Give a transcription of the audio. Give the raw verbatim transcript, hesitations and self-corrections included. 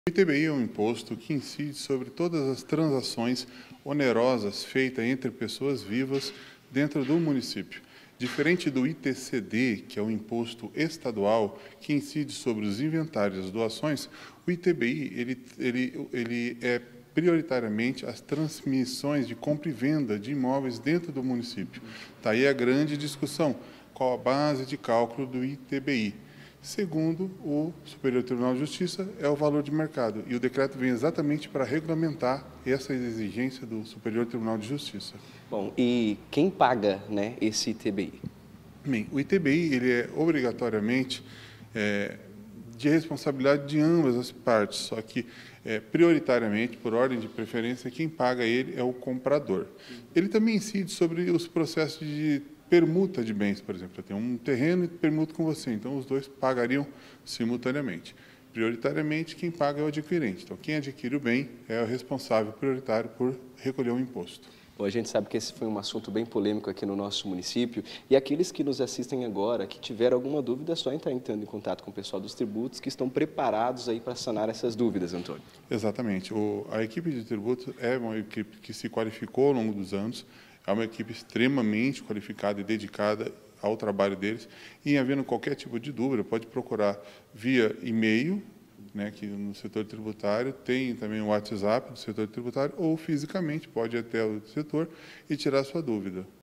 O I T B I é um imposto que incide sobre todas as transações onerosas feitas entre pessoas vivas dentro do município. Diferente do I T C D, que é um imposto estadual que incide sobre os inventários e as doações, o I T B I ele, ele, ele é prioritariamente as transmissões de compra e venda de imóveis dentro do município. Está aí a grande discussão, qual a base de cálculo do I T B I. Segundo o Superior Tribunal de Justiça, é o valor de mercado. E o decreto vem exatamente para regulamentar essa exigência do Superior Tribunal de Justiça. Bom, e quem paga, né, esse I T B I? Bem, o I T B I ele é obrigatoriamente é, de responsabilidade de ambas as partes, só que é, prioritariamente, por ordem de preferência, quem paga ele é o comprador. Ele também incide sobre os processos de permuta de bens, por exemplo. Eu tenho um terreno e permuto com você, então os dois pagariam simultaneamente. Prioritariamente, quem paga é o adquirente. Então, quem adquire o bem é o responsável prioritário por recolher o imposto. Bom, a gente sabe que esse foi um assunto bem polêmico aqui no nosso município, e aqueles que nos assistem agora, que tiveram alguma dúvida, é só entrar entrando em contato com o pessoal dos tributos, que estão preparados aí para sanar essas dúvidas, Antônio. Exatamente. O, a equipe de tributos é uma equipe que se qualificou ao longo dos anos, é uma equipe extremamente qualificada e dedicada ao trabalho deles, e havendo qualquer tipo de dúvida, pode procurar via e-mail, né, que no setor tributário, tem também o WhatsApp do setor tributário, ou fisicamente pode ir até o setor e tirar sua dúvida.